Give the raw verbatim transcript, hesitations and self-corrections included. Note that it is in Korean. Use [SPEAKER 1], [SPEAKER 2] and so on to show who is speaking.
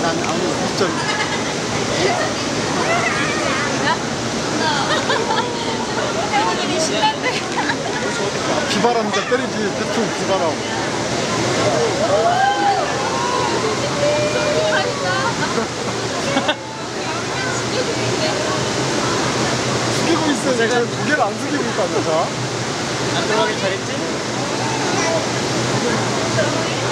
[SPEAKER 1] 난 아무 진짜
[SPEAKER 2] 태훈이 신난데.
[SPEAKER 1] 비바람인데 때리지 대충 비바람. 숙이고 있어. 제가 고개를 안 숙이고 있다면서.
[SPEAKER 3] 안 들어가길 잘했지?